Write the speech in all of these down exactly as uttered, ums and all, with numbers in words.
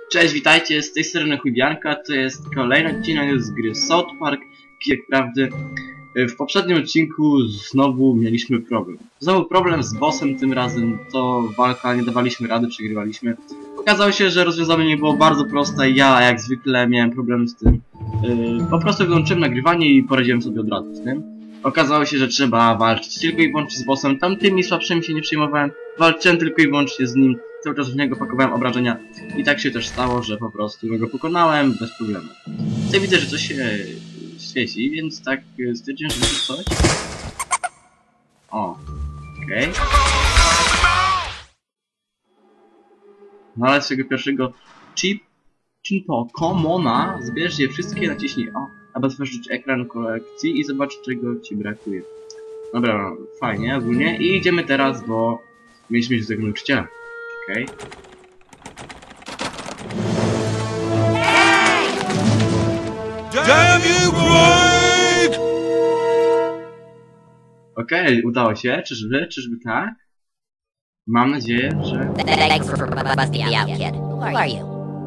Cześć, witajcie, z tej strony Chudianka, to jest kolejny odcinek z gry South Park. Jak prawdy, w poprzednim odcinku znowu mieliśmy problem. Znowu problem z bossem tym razem, to walka, nie dawaliśmy rady, przegrywaliśmy. Okazało się, że rozwiązanie nie było bardzo proste, ja jak zwykle miałem problem z tym. Yy, po prostu wyłączyłem nagrywanie i poradziłem sobie od razu z tym. Okazało się, że trzeba walczyć tylko i wyłącznie z bossem, tamtymi słabszymi się nie przejmowałem, walczyłem tylko i wyłącznie z nim. Cały czas w niego pakowałem obrażenia i tak się też stało, że po prostu go pokonałem bez problemu. Tutaj widzę, że coś się świeci, więc tak stwierdziłem, że to coś. O, okej. Okay. Znalazł swojego pierwszego chip, Chinpo, Komona, zbierz je wszystkie, naciśnij O, aby otworzyć ekran kolekcji i zobacz, czego ci brakuje. Dobra, fajnie, ogólnie. I idziemy teraz, bo mieliśmy się z tego nauczyciela. Okej. Okay. Damn you, Greg! Okej, okay, udało się. Czyżby? Czyżby tak? Mam nadzieję, że... Thanks for busting me out, kid. Who are you?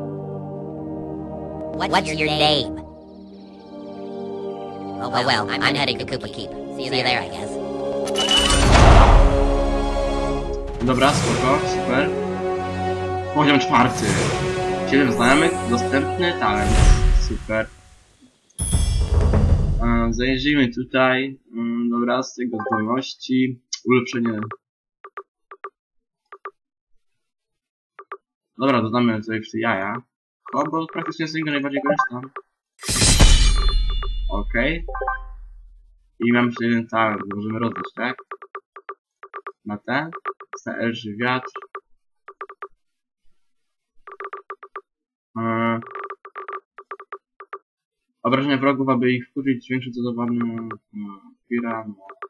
What's your name? Oh well, I'm heading to Koopa Keep. See you there, I guess. Dobra, spoko, super. Poziom czwarty. siedem znajomych, dostępny talent. Super. E, zajrzyjmy tutaj. E, dobra, z tego zdolności. Ulepszenie. Dobra, dodamy tutaj jeszcze jaja. O, bo praktycznie z niego najbardziej korzystam. Okej. Okay. I mam jeszcze jeden talent, możemy rozdać, tak? Na ten. Staelży wiatr. Eee. Obrażenia wrogów, aby ich wkurzyć, zwiększyć dodawany Pira.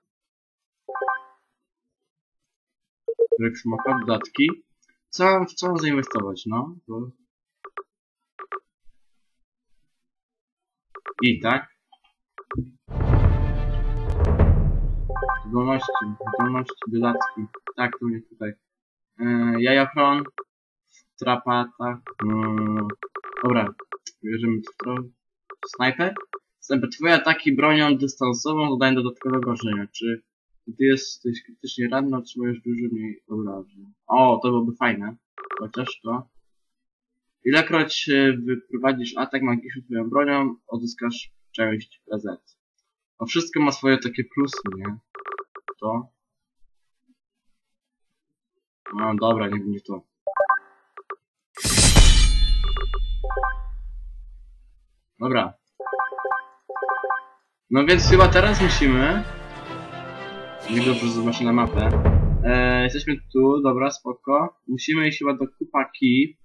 Ryk smoka, dodatki. Co, w co mam zainwestować, no? Bo... I tak. Zdolności, zdolności, dodatki. Tak, to jest tutaj. Eee, jajochron. Trapata. Eee, dobra. Bierzemy to. Snajper. Snajper. Twoje ataki bronią dystansową dodają dodatkowe obrażenia. Czy ty jesteś krytycznie ranny, otrzymujesz dużo mniej obrażeń. O, to byłoby fajne. Chociaż to. Ilekroć wyprowadzisz atak magiczny twoją bronią, odzyskasz część P Z. No wszystko ma swoje takie plusy, nie? To. No dobra, nie będzie to. Dobra. No więc chyba teraz musimy... Nie dobrze zobaczę na mapę. Eee, jesteśmy tu, dobra, spoko. Musimy iść chyba do Koopa Keep.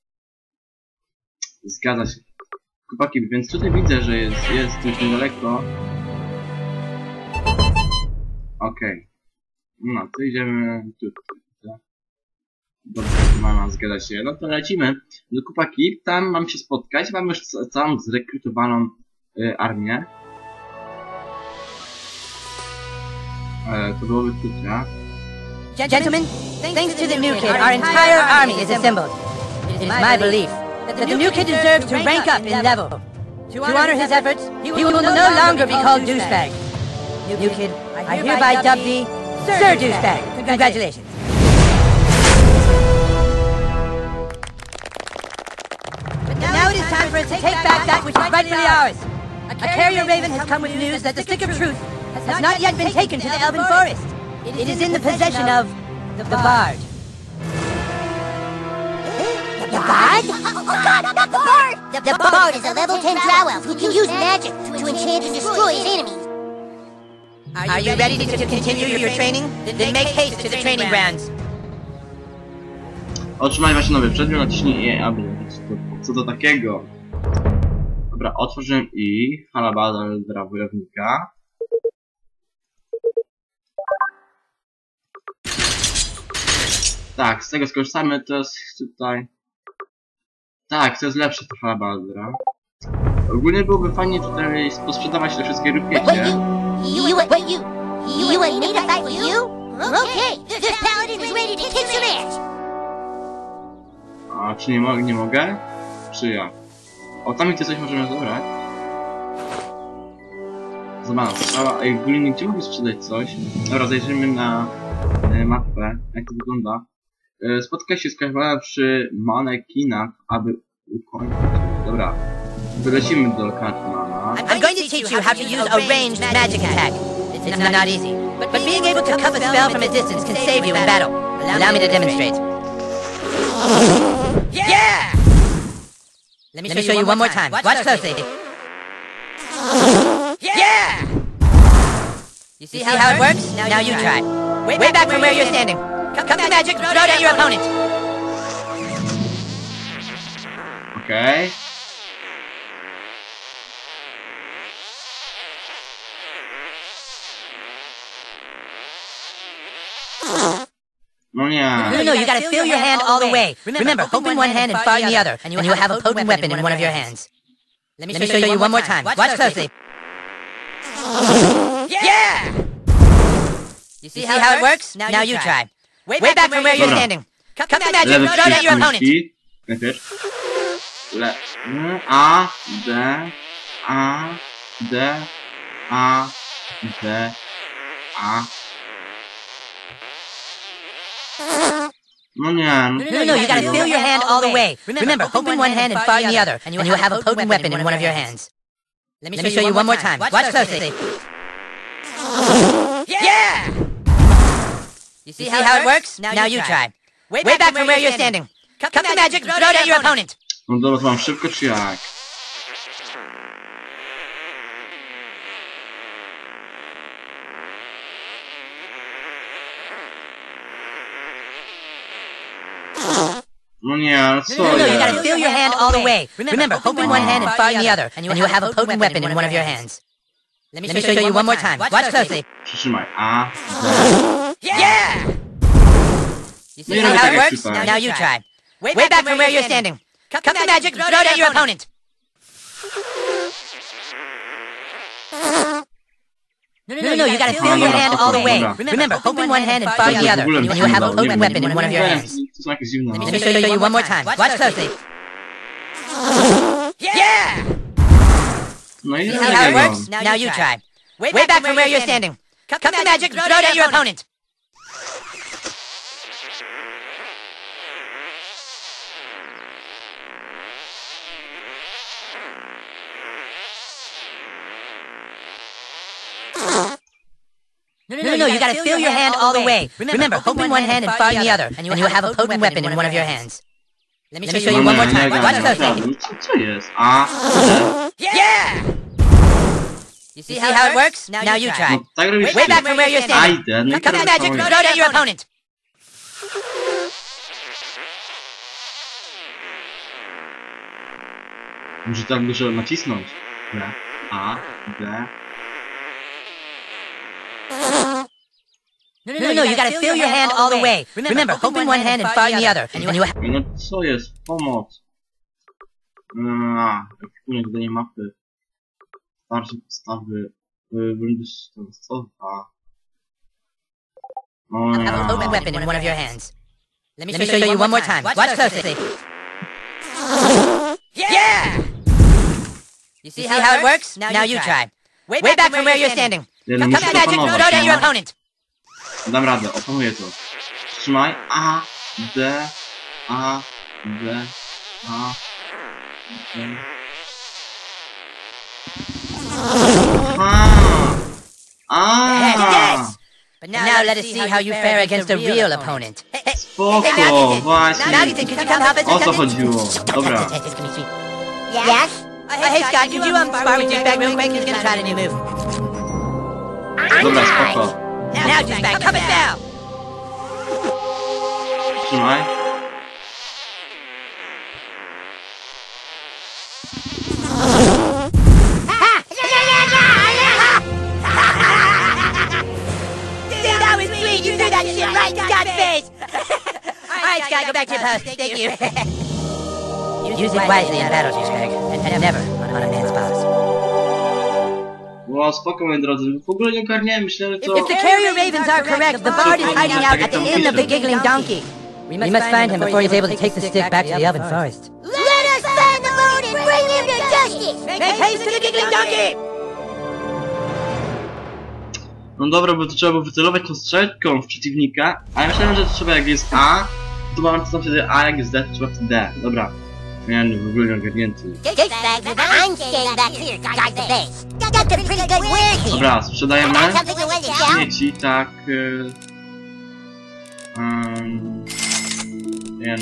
Zgadza się. Koopa Keep, więc tutaj widzę, że jest, jest już niedaleko. Okej. Okay. No, to idziemy tutaj. Dobrze, mama, zgadza się. No to lecimy do Koopa Keep. Tam mam się spotkać. Mam już całą zrekrutowaną y, armię. E, to byłoby tutaj. Gentlemen, thanks to the new kid, our entire army is assembled. It is my belief that the new kid deserves to rank up in level. To honor his efforts, he will no longer be called Douchebag. New kid, I hereby dub thee Sir Douchebag. Congratulations. But now it is time for us to take back that which is rightfully ours. A carrier raven has come with news that the Stick of Truth has not yet been taken to the Elven Forest. It is in the possession of the Bard. The Bard? Oh god, not the Bard! The, the Bard is a level ten drow elf who can use magic to enchant and destroy his enemies. Are you ready to continue your training? Then make haste to the training grounds. Otrzymaj właśnie nowy przedmiot, naciśnij E, aby co to takiego. Dobra, otworzyłem i halabada wojownika. Tak, z tego skorzystamy, to jest tutaj... Tak, to jest lepsze to halabadra. Ogólnie byłoby fajnie tutaj posprzedawać te wszystkie rupiecie. You, you, wait, you, you want me to fight with you? Okay, this paladin is ready to kick some ass. A czy nie, mo nie mogę? Czy ja? O, tam gdzie coś możemy zabrać. Zobaczmy, strzała. Ej, w ogóle nigdzie mogę sprzedać coś. Dobra, zajrzymy na e, mapę, jak to wygląda. E, spotkaj się z Kajwala przy manekinach, aby ukończyć. Dobra, wylecimy do Cartmana. I'm going to teach you how to use a ranged magic attack. It's not, not easy, but, but being able to cup a spell from a distance can save you in battle. Allow me to demonstrate. Yeah! Let me, Let me show you one more time. Watch, Watch closely. Yeah! You see, you see how, how it works? Now, now you try. Way, Way back from where you're standing. Cup the magic, throw it at your opponent. Okay. No, yeah. No, no, you gotta fill your hand all the way. Remember, open one hand and fire in the other, and you'll have a potent weapon in one of your hands. Let me show, Let me show you one more time. Watch closely. Yeah! You see, you see how, how it works? Now, now you try. Way, Way back from where you're standing. Cup the magic, throw it at your opponent. Najpierw. Le... A, D, A, D, A, D, A. No, nie. No, no, no, you gotta fill your hand all the way. Remember, open one hand and fire in the other, and you'll have a potent weapon in one of your hands. Let me show you one more time. Watch closely. Yeah! You see how it works? Now you try. Way back from where you're standing. Cup the magic, throw it at your opponent. No dobra, to mam szybko czy jak? No nie, ale co No, no, you gotta jest? fill your hand all the way. Remember, open one hand and fire in the other, and you'll have a potent weapon in one of your hands. Let me show you one more time. Watch closely. Przytrzymaj. A, D. Yeah! You see how it works? Now you try. Way back from where you're standing. Cup the magic, throw it at your opponent. No, no, no, you gotta fill your hand all the way. Remember, open one hand and fire the other, and you'll have a potent weapon in one of your hands. Let me show you one more time. Watch closely. Yeah! No i See how it works? Now you try. Way back from where you're standing. Cup the magic, throw it at your opponent. No, no, no, no, you gotta fill your hand all the way. Remember, open one hand and fire in the other, and you'll have a potent weapon in one of your hands. Let me show you one more time. Watch closely. Co, co jest? A, D. Yeah! You see how it works? Now you try. No tak robisz. Way back from where you're A, standing. D. No i Cup the teraz magic, to throw it at your opponent. Muszę tak dużo nacisnąć. D, A, D. No, no, no, no, you gotta fill your hand all the way. Remember, open one hand and fire in the other, and you'll have... No co jest? Pomoc. Aaa, wpłynie dodanie mapy. Starsze podstawy. Windows podstawa. O have a potent weapon in one of your hands. Let me show you one more time. Watch closely. Yeah! You see how it works? Now you try. Way back from where you're standing. Nie, no Cup muszę the to magic, throw it opanować, at your no. opponent. Dam radę, opanuję to. Trzymaj. A, D, A, D, A, D. A, Yes! But now, now let us see how you fare against a real opponent. Hey, hey, spoko, hey, właśnie. Nagiton, could you come help us O or to something? chodziło. Dobra. Yes? Uh, hey, Scott, could you um, spar with Douchebag real quick? He's gonna try a new move. Dobra, spoko. Now, Douchebag, come and down! Trzymaj. Dude, that was sweet! You threw that shit right in Scott's face! Alright, Scott, go back to your post. Thank you. Use it wisely in battle, Douchebag, and, and never on, on a man's boss. Ło, spoko, moi drodzy. W ogóle nie ogarniałem, myślałem, że to... If the carrier ravens are correct, the bard is hiding out at the inn of the giggling donkey. We must find him before he's able to take the stick back to the elven forest. Let us find justice! Make haste to the giggling donkey! No dobra, bo to trzeba było wycelować tą strzelką w przeciwnika, a ja myślałem, że to trzeba jak jest A, to mam to wtedy A, jak jest D, to trzeba wtedy D. Dobra. Miałem w ogóle nie ogarnięty. I'm staying back here to guard the base. Got some pretty good wares here. Dobra, sprzedajemy Something to run it down? śmieci, tak... Yy, um, nie wiem.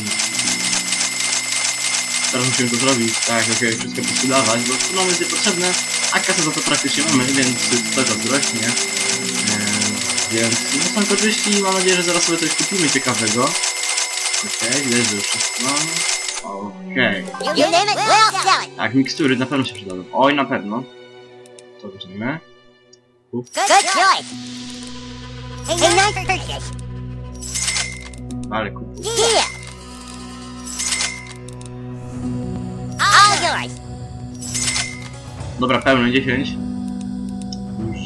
Teraz musimy to zrobić, tak, okej, okay, wszystko posprzedawać, bo to mamy jest niepotrzebne, a kasę za to praktycznie mamy, więc to też wzrośnie. Yy, więc no są korzyści i mam nadzieję, że zaraz sobie coś kupimy ciekawego. Okej, okay, widać, że już wszystko mamy. Okej. You name it, we'll sell it. Tak, mikstury na pewno się przydadzą. Oj, na pewno. Co weźmiemy? Uf. Good choice. A nice purchase. Ale kupuj. Yeah. All yours. Dobra, pełne dziesięć. Już.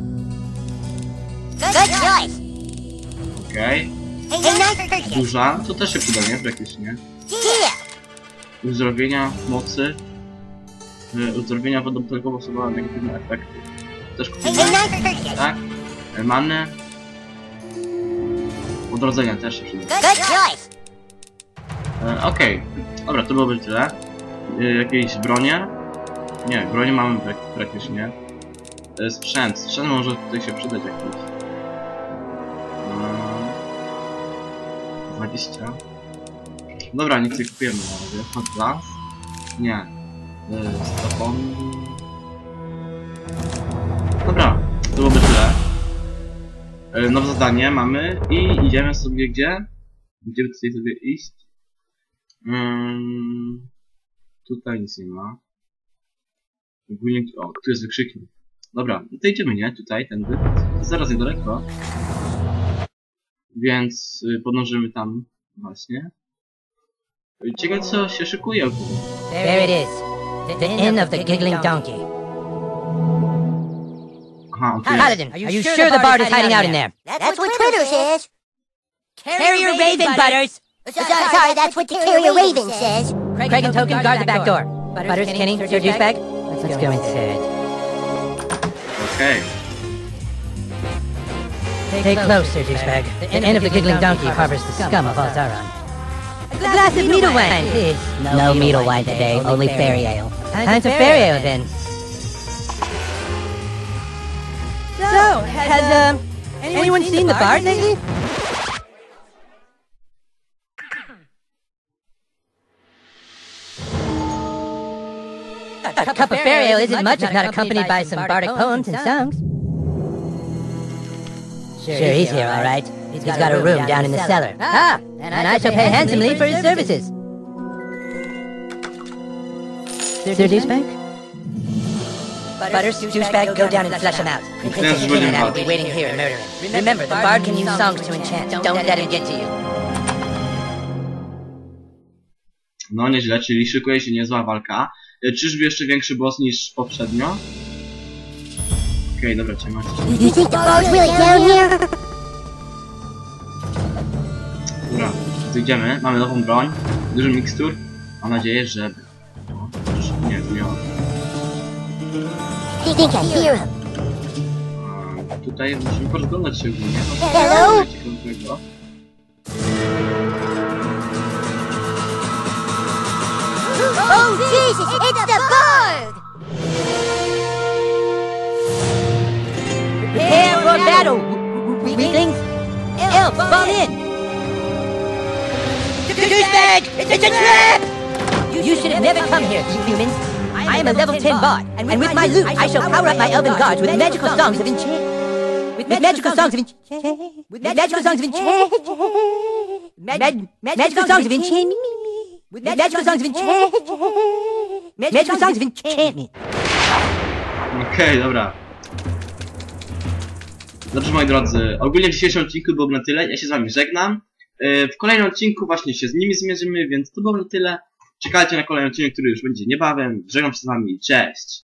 Good choice. Okej. A nice purchase. Duża, to też się przyda, nie? Praktycznie. Yeah. Uzdrowienia mocy. Yy, uzdrowienia wodą tylko są negatywne efekty. Też A kupimy. nice purchase. Tak? Yy, Manę. Odrodzenia też się przyda. Good choice. Yy, Okej. Dobra, to byłoby tyle. Yy, jakieś bronie? Nie, bronie mamy prak praktycznie. Yy, sprzęt. Sprzęt może tutaj się przydać jakiś. Yy, dwadzieścia. Dobra, nic nie kupujemy na razie. Hot glass? Nie. Yy, stopon. Dobra, to byłoby tyle. Yy, nowe zadanie mamy i idziemy sobie gdzie? Gdzie by tutaj sobie iść? Yy, tutaj nic nie ma. Ogólnie, o, tu jest wykrzyknik. Dobra, no to idziemy, nie? Tutaj, tędy. To zaraz niedaleko. Więc yy, podążymy tam właśnie. Ciekawe co się szykuje ogólnie. There it is. The inn of the giggling donkey. Aha, okej. Paladin, are you sure the bard is hiding out in there? That's what Twitter says. Carrier Raven Butters! So- Sorry, that's what the carrier Raven says. Craig and Token, guard the back door. Butters, Kenny, Sir Douchebag? Let's go inside. Okej. Stay close, Sir Douchebag. The inn of the giggling donkey harbors the scum of Altaron. A glass of needle wine, please. No needle wine today, only fairy ale. Time for fairy ale, then. So, has, um, anyone seen the bard lately? A cup of fairy ale isn't much if not accompanied by some bardic poems and songs. Sure, he's here, all right. He's got a room down in the cellar. Ah, and I shall pay handsomely for his services. Sir Douchebag? Butters, Douchebag, go down and flush him out. Princess King and I will be waiting here and murder him. Remember, the bard can use songs to enchant. Don't let him get to you. No nieźle, czyli szykuje się niezła walka. E, Czyżby jeszcze większy boss niż poprzednio? Okej, okay, dobra, cię masz. You think the bard's really down here? Dobra, to idziemy. Mamy nową broń. Dużo mikstur. Mam nadzieję, że... O, chociaż nie, to nie on. I think I hear him. A, tutaj musimy porozglądać się ogólnie. Hello? Ciekawego. Oh, Jesus, it's the bard! Prepare for battle! Weaklings! Elf, fall in! Douchebag! It's a trap! You should have never come here, you humans. I am a level ten bard, and with my loot, I shall power up my elven guards with magical songs of enchant. With magical songs of enchant. With magical songs of enchant. Magical songs of enchant. With magical songs of enchant. Magical songs of enchantment. Okej, okay, dobra. Dobrze, moi drodzy, ogólnie w dzisiejszym odcinku było na tyle. Ja się z wami żegnam. W kolejnym odcinku właśnie się z nimi zmierzymy, więc to było na tyle. Czekajcie na kolejny odcinek, który już będzie niebawem. Żegnam się z wami, cześć!